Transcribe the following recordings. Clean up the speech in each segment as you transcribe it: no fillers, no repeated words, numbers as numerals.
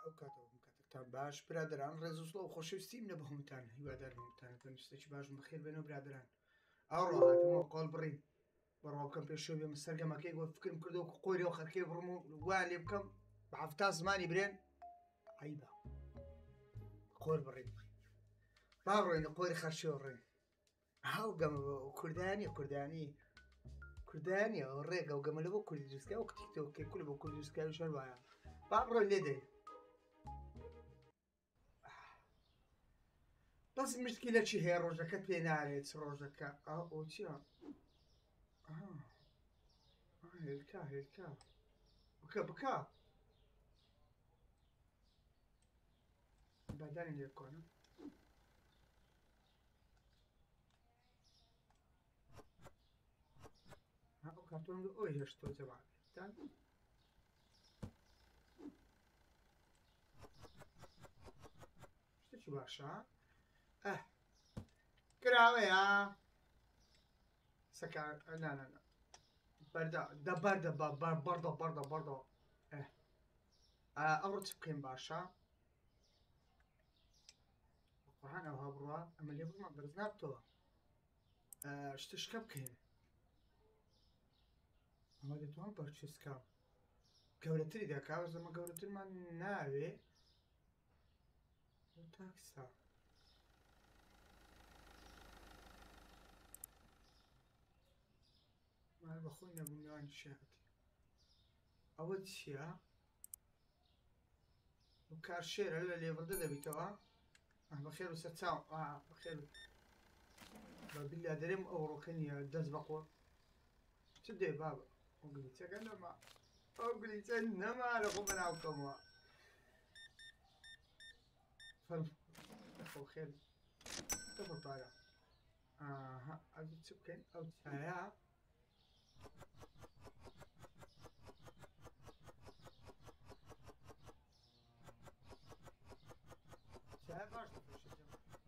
ئەو کاتەوە کاتێکتان باش برادران ڕێزوسڵە و خۆشەویستیم لە بەهەمووتان هیوادارمەتان پێویستێکی باشم بەخێر بێنەوە برادران ئەوڕۆ هاتمەوە قۆڵ بڕین بەڕاوکەم پێشەوە بێمە سەرگەمەکەی بۆ فکرم کردەوە کە قۆری و خەرکەی بڕم و وان لێ بکەم بە هەفتا زمانی برێن عیبە قۆر بڕین با بڕۆین قۆری خەرشەوە ڕێن هاو گەمە کوردانی ئەو ڕێگە و گەمە لە بۆ کوردی دروستکە و کتیکتەوە کێکول بۆ کوردی دروستکاری شەر وایە با بڕۆین لێ دەین بەس مشکی لە چی هەیە ڕۆژەکەت پێ نارێت ڕۆژەکە ئەو چیە هێلکا بکە بەدانی لێ کۆنە ئەو کارتۆن ئەوی هێشتۆ جەماعەتان شتێکی باشە کراوەیە سەکار نانە بەردە ئەوڕۆ چ بکەین باشە قورئان ئەوها بڕوە ئەمە لێ بڕمە بەرز نابتەوە شتشکە بکەین ئەمە دەتوان بەرچسکە گەورەتری دەکاوە زەمە گەورەترمان ناوێ تاکسا مال بەخۆی نەبوو میوان شێتی ئەوە چییە؟ کارشێرە لە لێڤڵدە دەبیتەوە بەخێر و سەرچاو بەخێر بەبیلا دەرێم ئەو ڕۆکە نییە دەست بەخۆ چ دێ بابە ئەو گلیچەکە نەما ئەو گلیچە نەما لە خۆ بەناوکەمەوە فەرم خێر تەفە پارە ئەو چ بکەین ئەو چایە چای باش دەفرۆشێت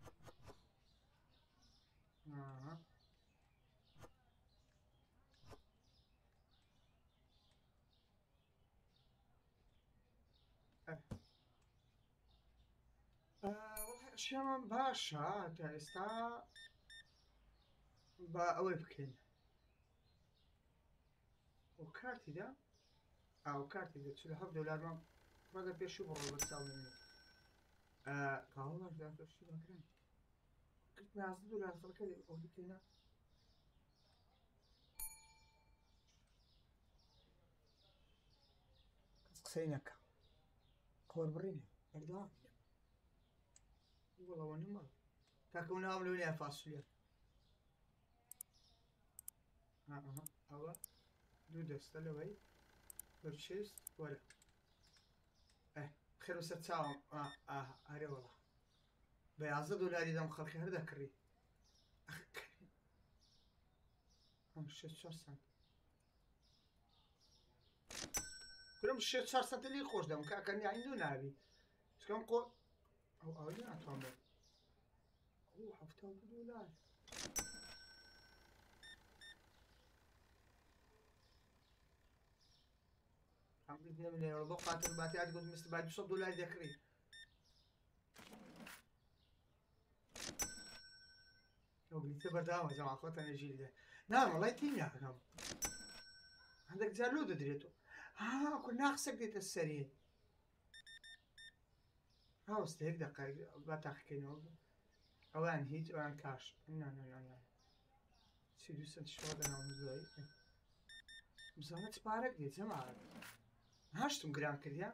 ئەشیامان باشە تا ئێستا بە ئەوەی بکەین ئەو کارتیدا ئەو کارتی دە $47 ڕەگە پێش و بڕۆ بە چاوێنێ قاوە باش دافرۆشی بەکرێن کرد $10 خەڵکە ئەو بکەینە کەس قسەی نەکە قۆر بڕینێ بەردەوام وەڵەوە نەما تاکە و ناوم لەونیا فاسوولێ ئەوە دوو دەستە لەوەی بەرچێست وەرە خێر و سەر چاوم ئارێ وەڵا بە $11 دەم خەڵکی هەر دەکڕی کرم 4 سنت لی خۆش دەم کاکەنی عیندوو نابی چکەم قۆ ئەو ئەوەی ناتوان بێت $72 بۆ قاتل باتیات گوت مست با $200 دەکڕی ئەو گلیتە بەرداوە جەما خۆتە نەژیر دێ نامەڵای تی ناکەم هەندێک جار لۆ دەدرێتەوە کو ناقسەک دێتە سەری هاوستەیەک دەقای با تاقیکەینەوە ئەوان هیچ ئەوان کاش 32 سنت شەوە دەناوم زۆی بزانە چ پارەک دێت جەما هاشتم گران کردیا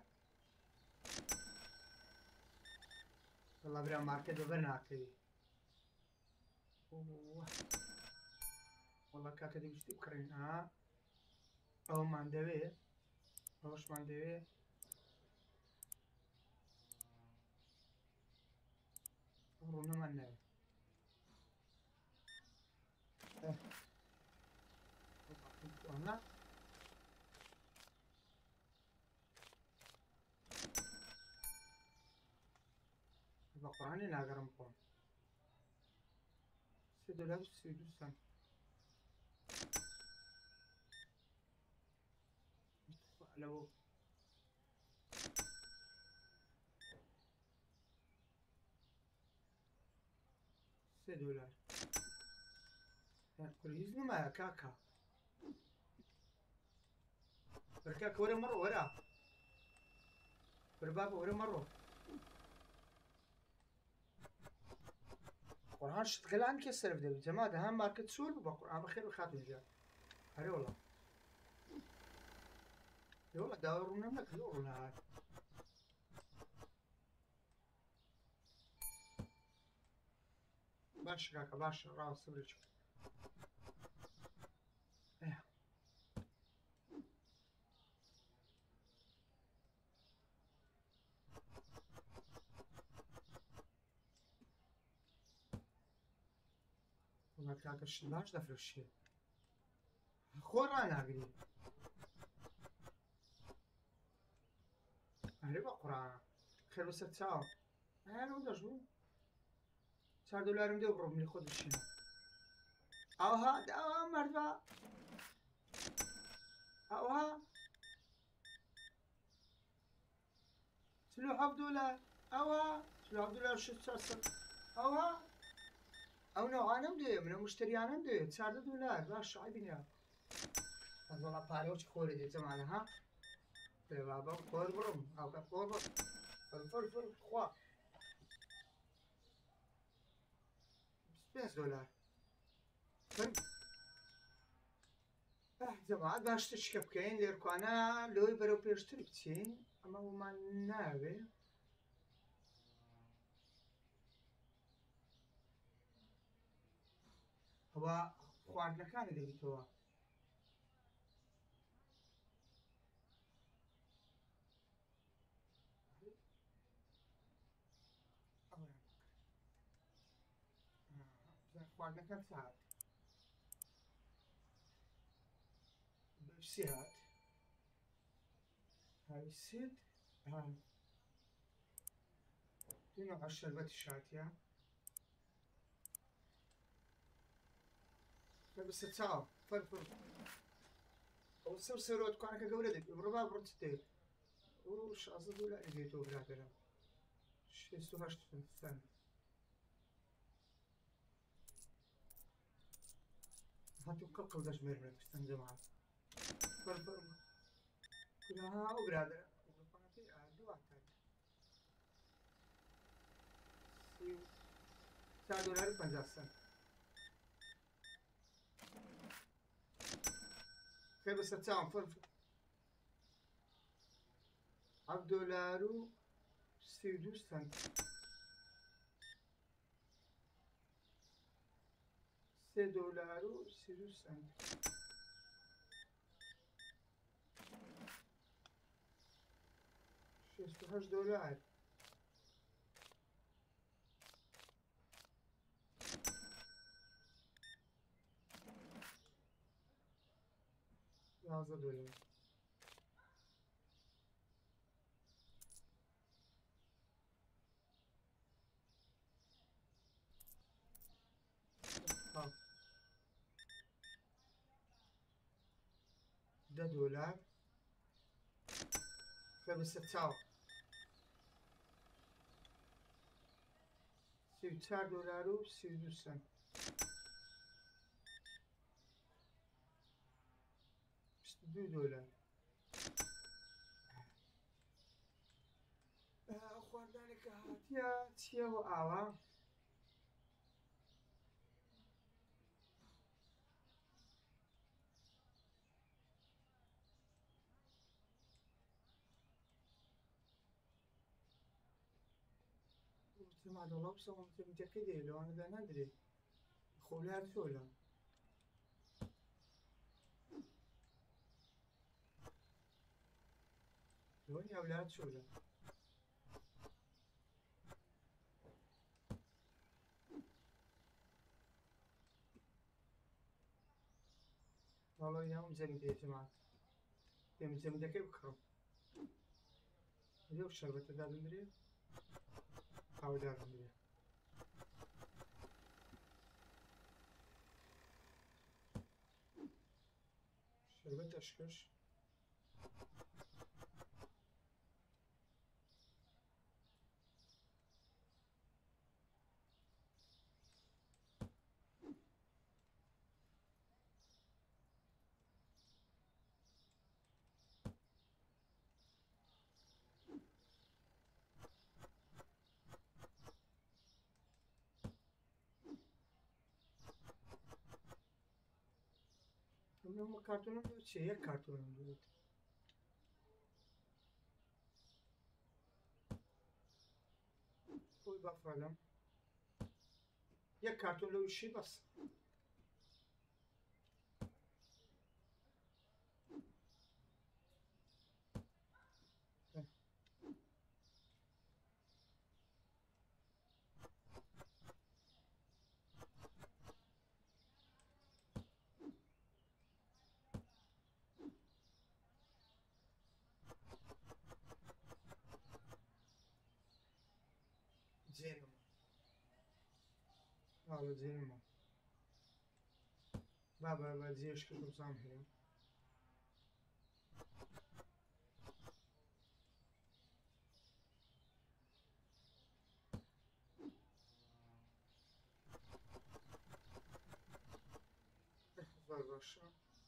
وەڵا برا مارکە دۆبەر ناکەوی وەڵا کاکە دەویستی بکڕین ئەومان دەوێت ئەوەشمان دەوێت ڕوونەمان ناوێت بە قورئانی ناگەڕم خۆم $3.32 لەوە $3 كويس ما كاكا بركاك ورا مرة ورا بابا ورا مرة قرآن شتغل عنك السلف ده جماعة ده هم ماركت سول بقرآن بخير وخاتم جاء هري والله يلا داورنا منك يورنا هاي باش كاكا باش راس صبرك ايه والله كاكا باش دفر الشيء خور انا اقري هري بقرآن خير بس تساو انا ولا شو $4 مدي وبرو من خذ الشيء او ها او مرتبة او ها $3 او ها $3 شو تصير او ها او نوعا مدي من مشتريانا مدي $4 باش عيبين يا والله باروش خوري دي زمان ها بابا خور برم او خور برم فل خوا $5 فل جماعة باش تشكب كاين ليركو انا لوي برو بيشتري بتين اما هو ما نابي هو خواردنەکانی دەبیتەوە خواردنەکان ساعت بەشی هات هاوی سێت دوێنە شەربەتی شاتیە بەسە چاو فەر ئەو سەرۆت کوانەکە گەورە دێت بڕۆ بڕۆ دێت و $16 دێتەوە برادەرم 68 سەنت هاتو قلقل دەژمێرمێ پستەن جەماعەت فەر كلها وبرادر $4 50 سنت خير بس تساوم فرفر $1 32 سنت $3 32 سنت $68 $11 $10 خمسة تساو $34 و 32 سنت $22 خواردنێکە هاتیە چیەوە ئاوا ما دەڵە بسەوە تەکەی دێ لەوانەدا نادرێ خۆلار چۆلە لۆنی ئەولاد چۆلە والله يوم زميلي يا جماعة يوم زميلي كيف بكرم اليوم شربت هذا المدري حاول هذا المدري شربت أشكش کارتونم چیە یەک کارتونم دوێت بۆی بافادەم یەک کارتون لەو شی بەس جێنم ئاڵە جێنمە بە جێشکە دەزان هەیە باشە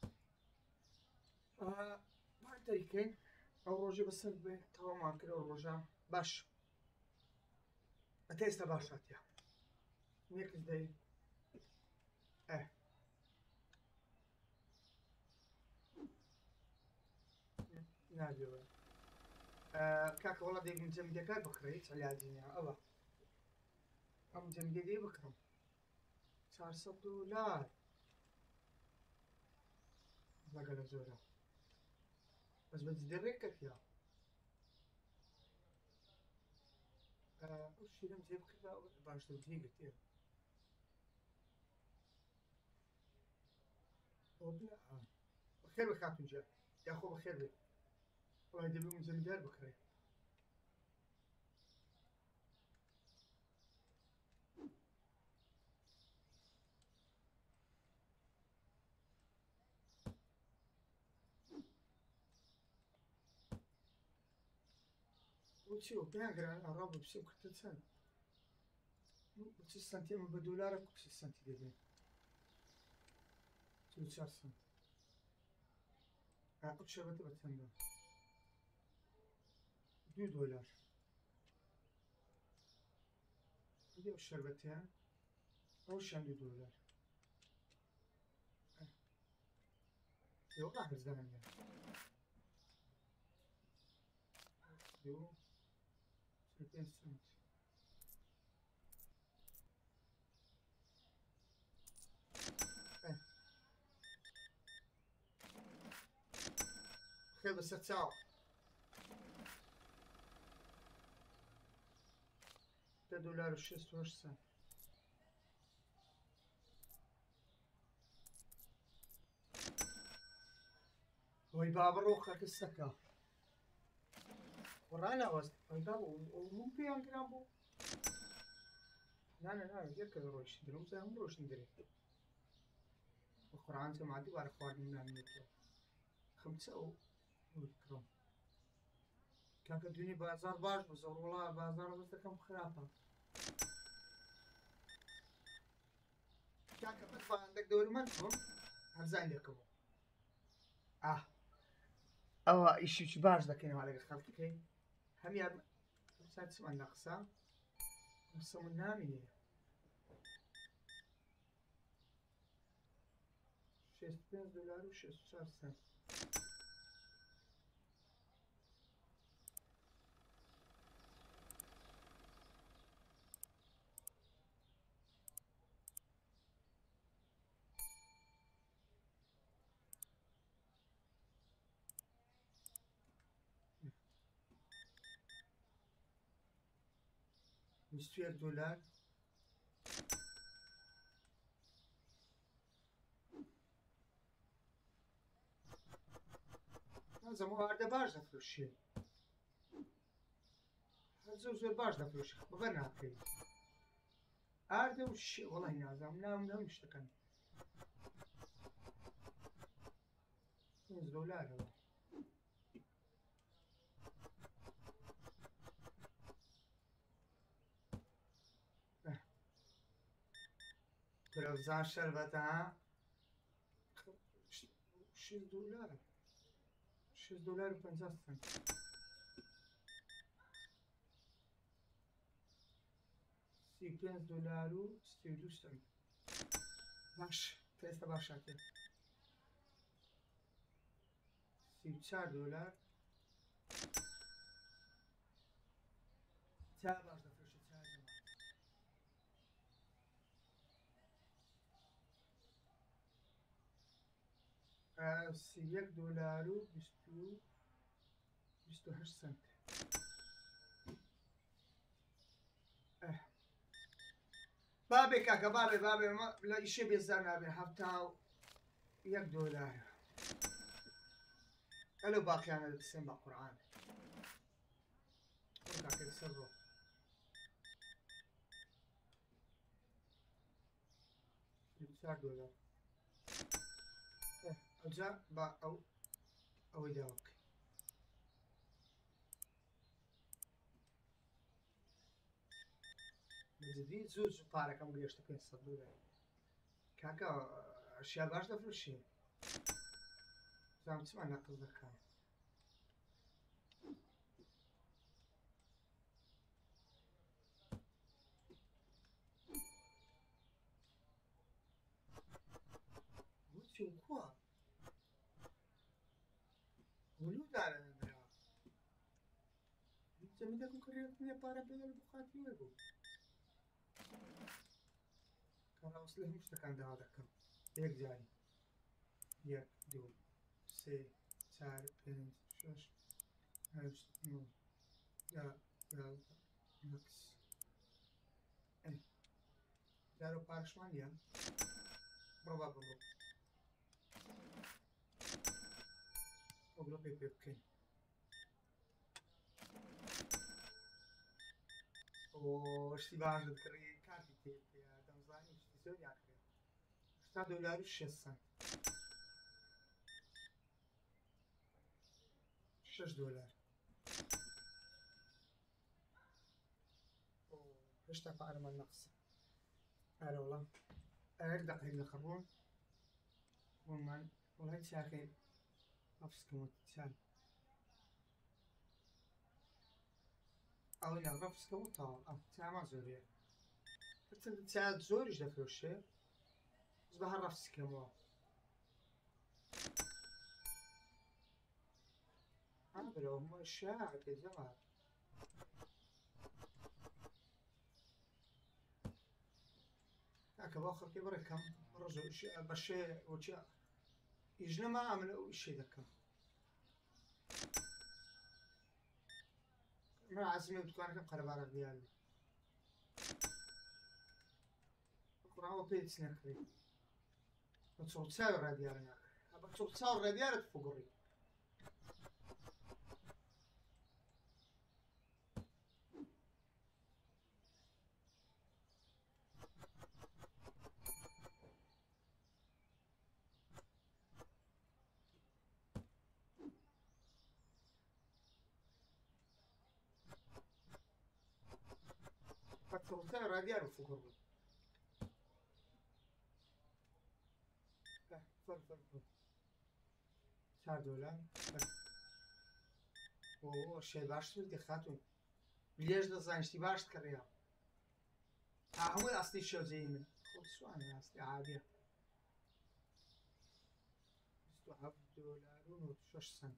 تاریکەین ئەو ڕۆژێ بەسەر بێ تەوامان کرد ئەو ڕۆژە باش ئەتە ئێستا باشاتە یەکس دەی نابێوە کاکە وەڵا دەیبین جەمیدەکە بکڕیت علاجینە ئەوە ئەم جەمیدە دێ بکڕم 400 دولار لەگەلە زۆرە بەس بەجددە ڕێکەکە ئەو شیرم جێ بکردا باشتر جێگرتێ بەخێر بە خاتونجە یاخۆ بەخێر بێت وڵای دەبێ من جەمیدار بکڕێ چی پێیان ئەڕا بە پسێ کورتە چەند چ سنتی من بە دۆلارە چ سنتی دەبێت 4 سنت ئەو شەبەتە بە چەندە 2 دۆلار ئەو شەربەتەیە ئەو شەن 2 دۆلار وەڵا هەرزانە خێر بەسەر چاو $10.68 وەی بابە ڕۆخە کەسەکە ڕانەوەست من پێیان کران بوو نانە یەکە ڕۆیشت درۆم هەموو ڕۆشن درێت بە قورعان جەماعەت دووبارە خواردن نامێتەوە خەمچە ئەو کڕم کاکە دوێنێ بازار باش بە زۆر وڵا بازار بەستەکەم خراپە کاکە بەفاندەک دەورومەند بووم هەرزان لێکەوە ئەوە ئیشیی باش دەکەینەوە لەگە خەڵکەکەی هەمیان چمان لە قسە قسە من نامینێ $65.64 $21 زەمە هەردە باش دەفرۆشێ زۆر باش دەفرۆشی بەبەر ناکەیت ئاردە و وەڵی نازانم ناوم هەم شتەکەن $5 برەوزان شەربەتە $6 $6.50 $35.32 باش تا ئێستا باشاتێ $34 چا باش دەفرۆشێت چا جەماعەت $31.28 بابێ کاکە بابێ لە ئیشێ بێزار نابێ $71 ئەلو باقییانە دەسێن بە قورعان کاکە سەر بۆ $34 ئەوجا با ئەوەی داوە بکەین بجددی زوو پارەکەم گەیشتە $500 کاکە ئەشیا باش دەفرۆشێ زانم چمان نەقز دەکەم کووە ولو دارە نەدرا جەمی دەکەم کڕێ پارە پێدە بخاتی وێ بوو کەڕاوەسلێ هەموو شتەکان داوا دەکەم یەک جاری 1 2 3 4 5 6 8 9 10 11 ماکس جارۆ پارەشمان دیە بڕۆ با بڕۆ ئەوڵۆ پێ بکەین شتی باش دەکڕی کارتی تێ دەمزانی شتی زۆر یاکرێ $6 $6 هێشتا پارەمان نەقسە ئەرە وەڵام ئەگەر دەقێک لە خەڕۆن وڵمان وڵای چاکەی ڕەفسکەوت چال ئەوەی ڕەفسکەوتەوە چامان زۆرێ چا زۆریش دەفرۆشێ بە هەر ڕەفسکەمەوە برەوە شاعکە جەماعەت کاکە بۆ خەڵکی بڕێکەم ڕۆژ بەشێ وچە ئیژنەما ئەمن ئەو ئیشێ دەکەم من عازمێ دوکانەکەم قەرەبارە دیار قوڕاوە پێ هیچ نەکڕی بە چۆڵچاوی ڕادیارە ناکرێت بە چۆڵچاو ڕادیارت فوگڕی چۆڵچاوی ڕادیارە فوگڕی $4 شێ باشتر دەخاتون لێش دەزانشتی باشت کڕیا هەمووی ئاستی شێوجەی من خۆت سوانە ئاستی عادیە $27.06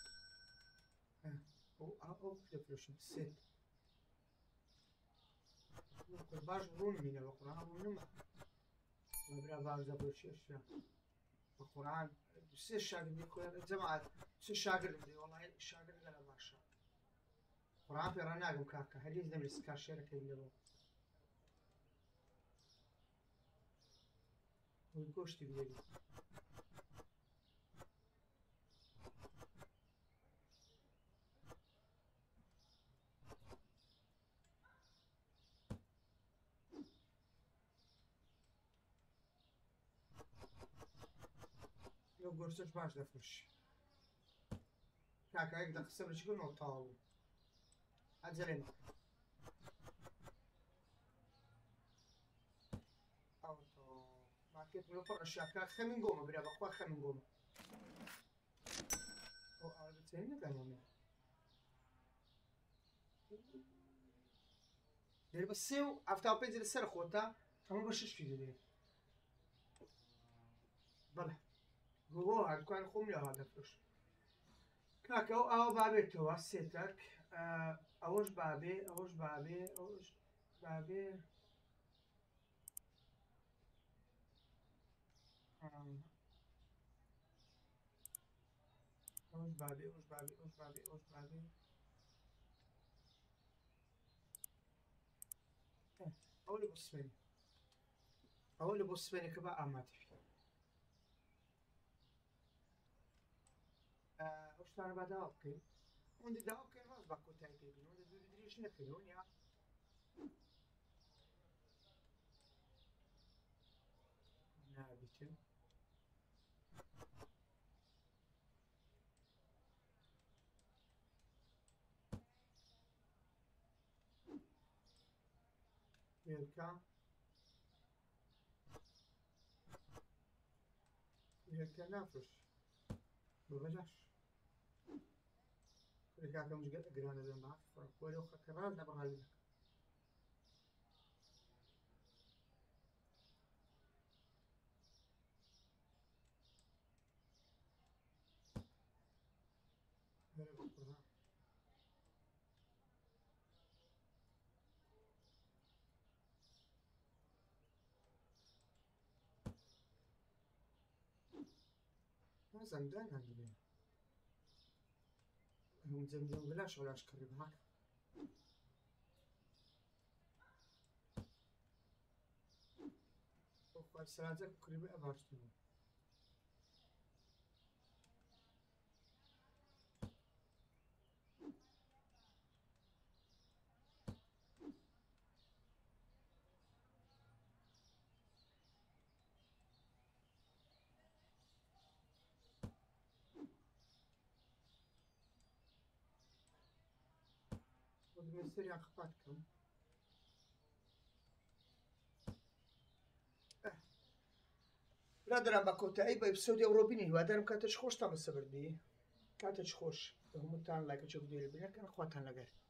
ئەو دەفرۆشم سێ باش ڕوون مینە بە قورعان ڕوون نەما برا باش دەفرۆشێشە بە قورعان سێ شاگردی خۆیان جەماعەت سێ شاگردم دێ وەڵای شاگرد لەلا باشە قورعان پێڕان ناگەم کاکە هەرگیز نەمویست کارشێرەکەی لەبەوە وەی گۆشتی بێری گۆشتش باش دەفرۆشی کاکە یەک دەقسە بچکردنەوە تەواو بوو عەجەلێ مەکە مارکێت مرۆ پڕ ئەشیا خەمین گۆمە برا بەخوا خەمین گۆمە ئەو ئاوا بچێنی نەدەمەمێ دێر بە 3.75 لەسەر خۆتە ئەمە بە 6 دەدێت بەڵێ بۆ هەردووکان خۆم لەها دەفرۆش کاکە ئەوە بابێتەوە سێتەک ئەوەش بابێ ئەوەش بابێ ئەوش بابێ ئەوش بابێ ئەوش بابێ ئەوش بابێ ئەوش بابێ ئەو لە بۆ سوێنی ئەوە لە بۆ سوێنێکە بە ئامادە ئەو شتانە با داوا بکەین ئەوەندە داوا بکەین ڕاست با کۆتایی پێ بین ئەوەندە دووری درێژ نەکەین وەنیا نابێتن وێرکە وێرکە نافرۆش بە بەلاش کاکەم گرانە بێن بە وەرە و خەکە ڕاست نەبڕاوی نەکە وەرە بە قوربان نازانم دانان ببێن جەمجەم بەلاش وەلاش کڕی بە هاکە خۆی سەرانجە کوڕی بێ ئەباشتی بوو دەبێت سەریان خەپات بکەم برادران بە کۆتایی بە ئەپیسۆدی ئەوڕۆ بینین هیوادارم کاتەش خۆشتان بەسەر بردی کاتەش خۆش بە هەمووتان لایکە چەک دوێ لە بینەکەن خواتان لەگەر